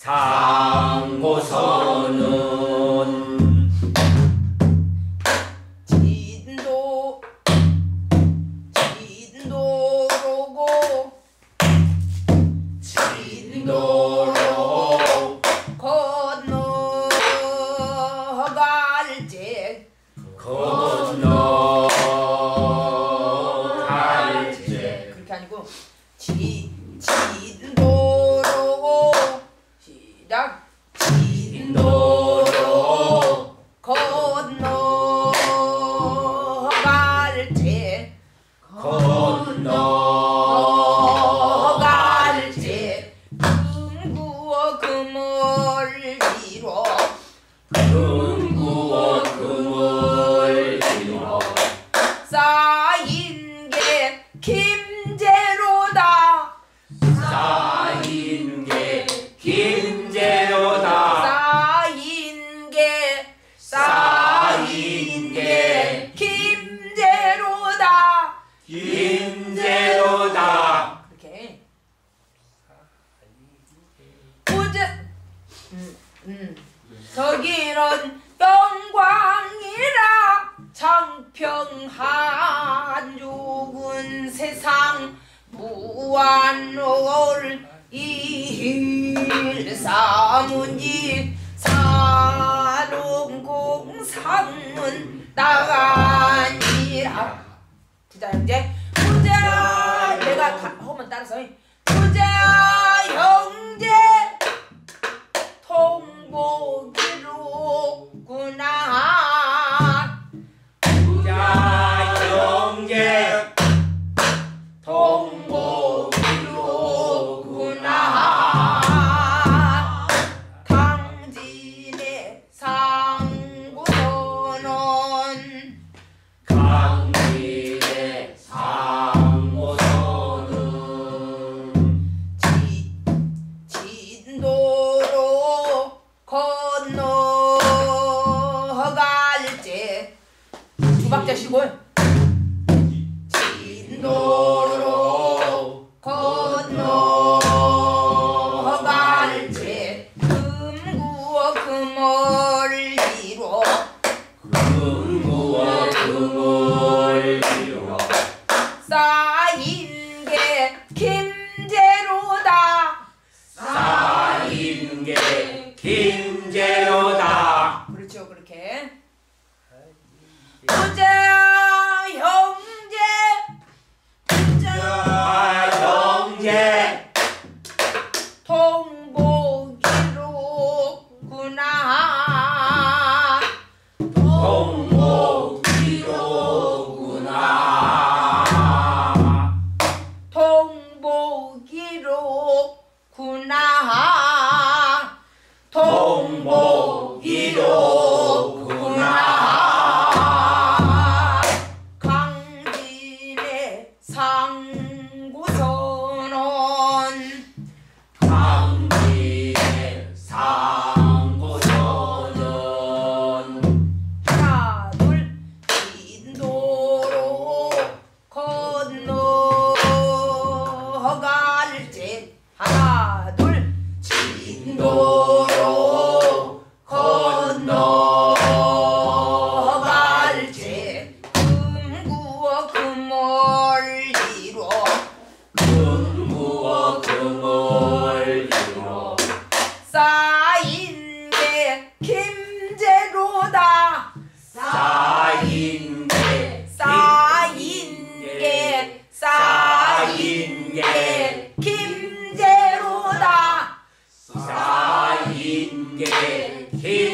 상고선은 진도로고 진도로 건너갈지 건너갈지 그렇게 아니고 진도로 시작 진도로 건너갈지 건너갈지 금구어 금을 이뤄 금구어 금을 이뤄 쌓인 게 김제로다 쌓인 게 김제로다 쌓인 게 김제로다 김제로다 이렇게 보자 저기는 영광이라 창평한 죽은 세상 무한올 일사문지 사롱공상은 나가니라 부자 형제 부자 내가 하면 따라서 부자 형제 통보기로구나 부자 형제 통보기로구나 강진의 상고선언 강진의 상고선은 진도로 건너갈지 두 박자 쉬고 진도로 건너갈지 금구어 금을 이뤄 금구어 금을 이뤄 쌓인 게 김제로다 쌓인 게 김제로다 그렇죠 그렇게 부자 형제 부자 형제 통보기로구나 통보기로구나 통보기로구나 통보기로구나 강진의 상고선언 강진의 상고선은 하나 둘 진도로 건너갈지 하나 둘 진도로 건너갈지 금구어 금을 이뤄 금구어 금을 이뤄 쌓인 게 김제로다 쌓인 게 쌓인 게 김제로다 쌓인 게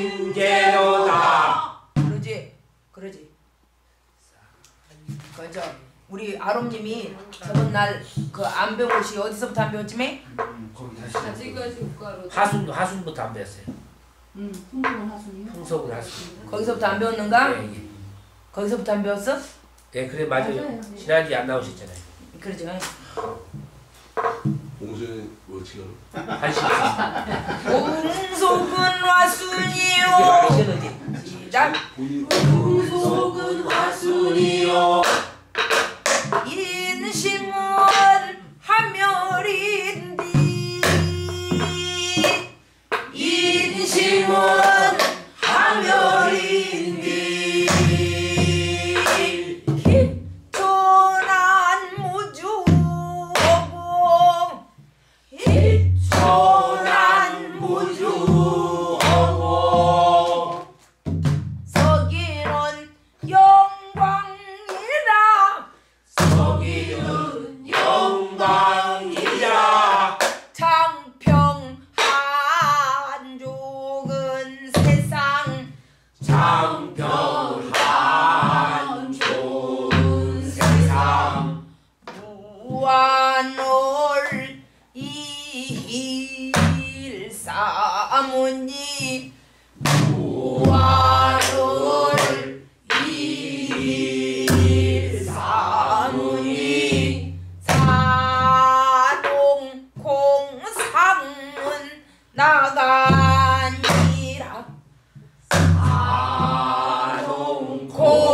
김제로다 그러지 맞아 우리 아롬님이 저번 날 그 안 배운 곳이 어디서부터 안 배웠지매? 아직까지 국가로. 하순부터 안 배웠어요. 풍속은 하순이요? 풍속을 하순. 거기서부터 안 배웠는가? 네, 예. 거기서부터 안 배웠어? 네, 그래 맞아요. 맞아요. 지난주에 안 나오셨잖아요. 그러죠 옹수는 뭐 지금 한식. 옹속은 와순이요 시작 풍속은 화순이요. 인심은 하멸인디 사무니 무아를 사무니 사동 공상은 나가니라 사동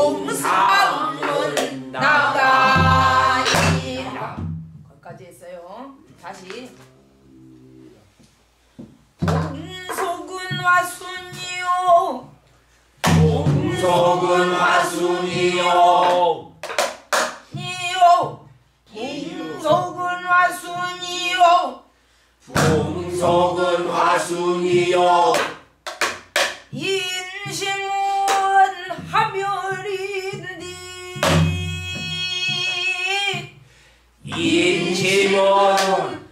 공상은 나가니라. 거기까지 했어요. 다시. 동속은 와순이요 동속은 화순이요 니요 동속은 와순이요 동속은 화순이요 인심은 하멸인디 인심은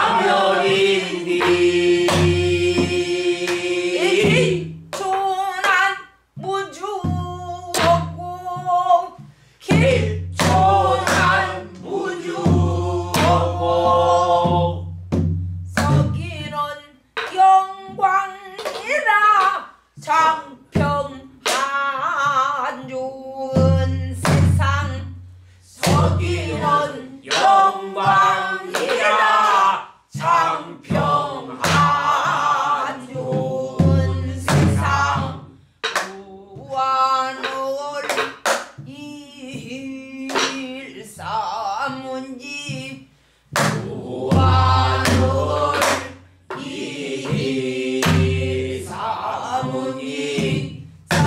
하멸인디 조난 무주하고 조난 무주하고 서기는 영광이라 장평한 좋은 세상 서기는 영광이라 장평한 좋은 세상 무한을 일사문지 무한을 이사무니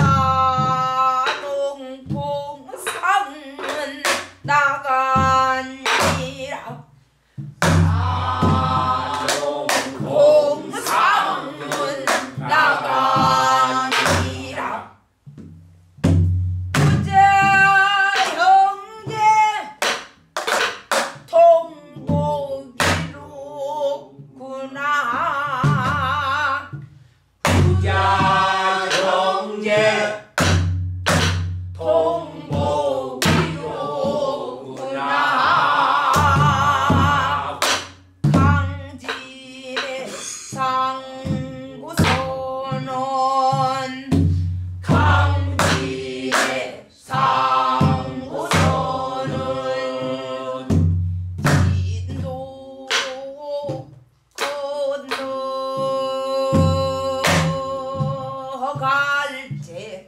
사동공상은 나가니라 공상은 나가니라. 부자 형제 통보기로구나 부자 형제 통보기로구나 강진의 상구선언 강진의 상고선은 진도 건너갈지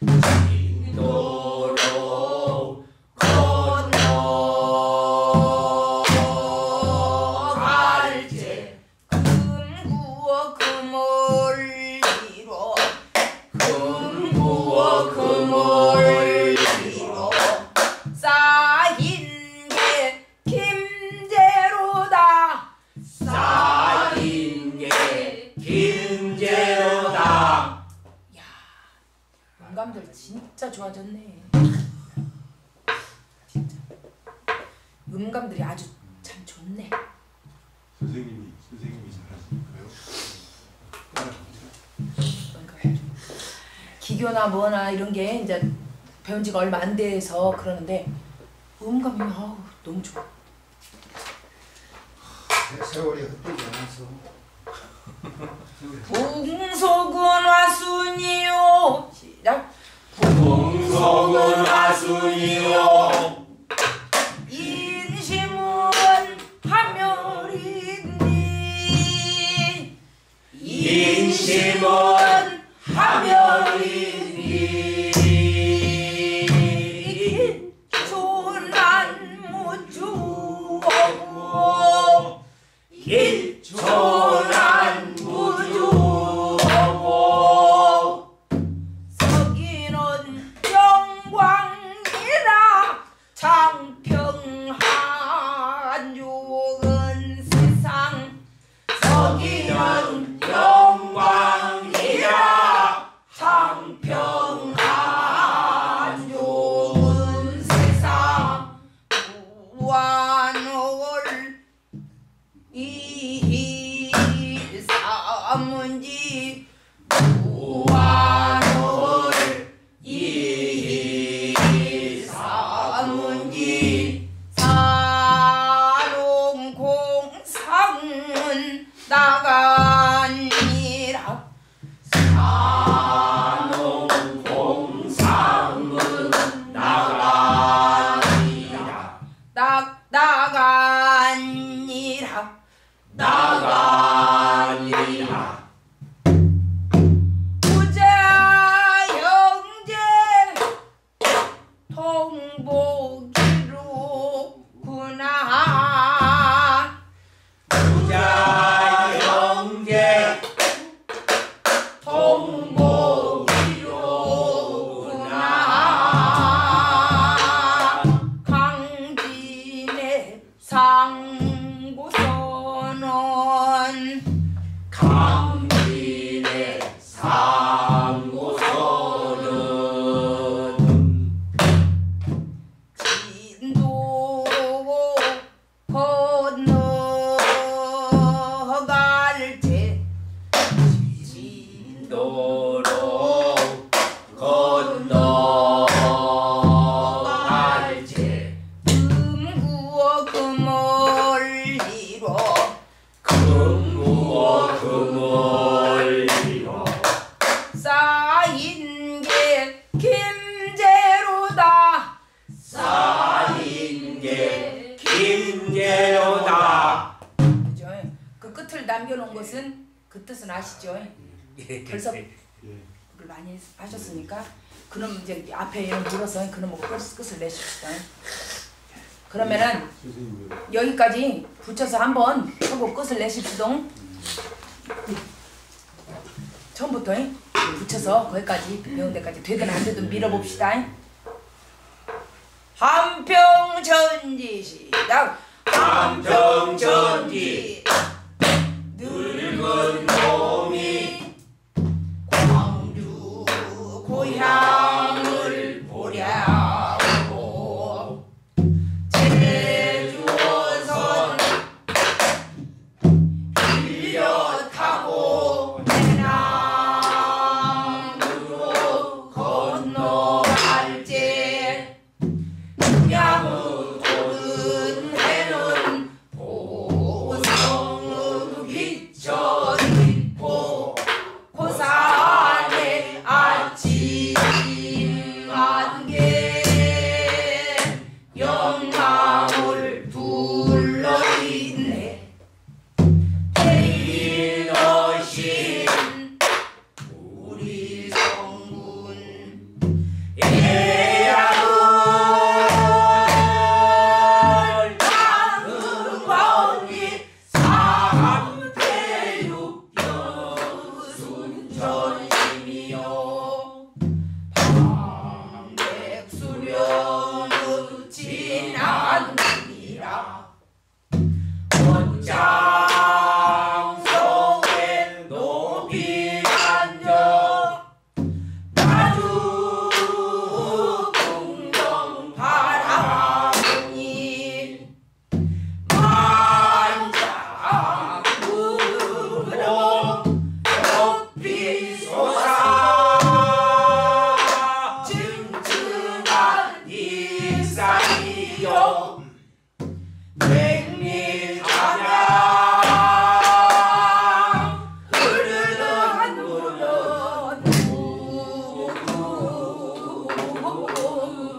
인도로 건너갈지 금구어 금을 이뤄 금구어 금을 이뤄 쌓인 게 김제로다 쌓인 게 김제로다. 영감들 진짜 좋아졌네. 진짜 음감들이 아주 참 좋네. 선생님이 잘하시니까요. 그러니까 기교나 뭐나 이런 게 이제 배운 지가 얼마 안 돼서 그러는데 음감이 너무 좋아. 세월이 흩어지지 않아서 동속은 와순이요 시작. 동속은 화순이요 인심은 하멸인디 인심은 하멸이니 조난 무주하고 일초난 무주하고 서기는 영광이라 장평한 좋은 세상 서기는 영광이라 강진의 상고서는 진도로 건너갈 때 진도로 건너갈 때 금구어 금월리로 금구어 금월리로 쌓인 게 김제로다. 쌓인 게 김제로다. 그죠? 그 끝을 남겨놓은 것은 그 뜻은 아시죠? 벌써 예. 그걸 많이 하셨으니까 그럼 이제 앞에 물어서 그럼 끝을 내십시다. 그러면은 선생님 왜 여기까지 붙여서 한번 하고 끝을 내십시다. 처음부터 붙여서 거기까지 배운 데까지 되든 안 되든 밀어봅시다. 한평전지 시작. 한평전지 늙은 놈이 광주 고향을 보려고 제주어선 빌려 타고 해남으로 건너갈 때 양우 도는 해는 보성을 비춰 입고 고산의 아침 안개 영광을 둘러있네. 대인어신 우리 성군 애양을 가는 마음이 삼태육 여순전심이요 방백수령은 지나니라. 원장성에 높이 앉아 나주 풍경 바라보니 만장으로 높이 솟아 증증한 일산이요 백리장양 흐르는 물은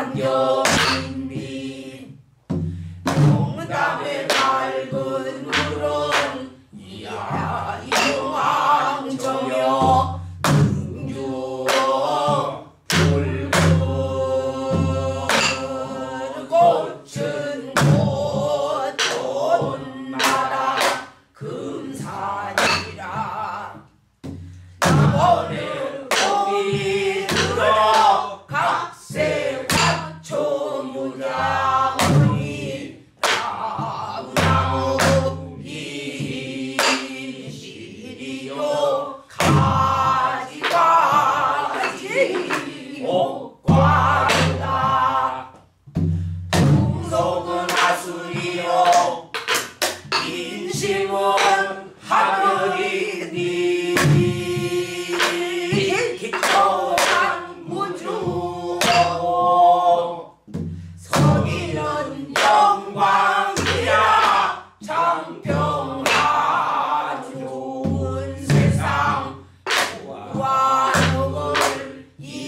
만경인비 용담의 맑은 물은 이야 용왕정여 등주어 붉은 꽃은 꽃돈마다 금산이라. 나번에 봄이 들어 각세 화초무량이 나무나무 이시리요 가지가지 옥과르다. 풍속은 하수이요 인심은 하늘이니 기초한 무주고 서기는 영광이야. 장평하 좋은 세상 와를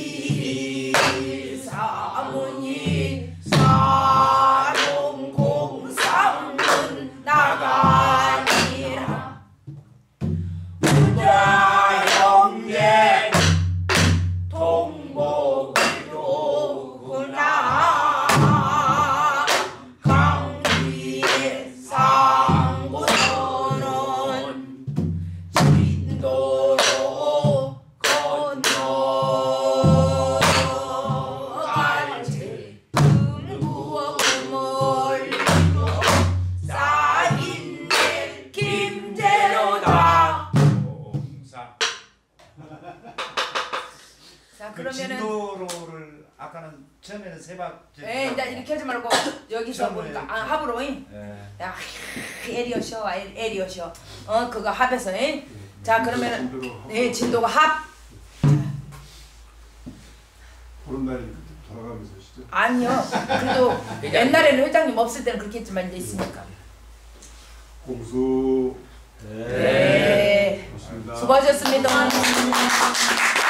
이사문이 사롱공상은 나가니라. 부자영계 동복이로구나. 강기의 상고선은 진도로 건너갈 때 금구어 금월리로 쌓인 내 김제로다. 처음에는 세박. 예, 이제 이렇게 하지 말고 여기서 처음에 보니까 합으로. 예. 야, 에리어셔, 에리어셔. 그거 합에서. 자, 그러면은 진도가 합. 보는 날이 돌아가면서 시죠. 아니요. 그래도 옛날에는 회장님 없을 때는 그렇게 했지만 이제 있으니까. 공수. 네. 좋습니다. 수고하셨습니다.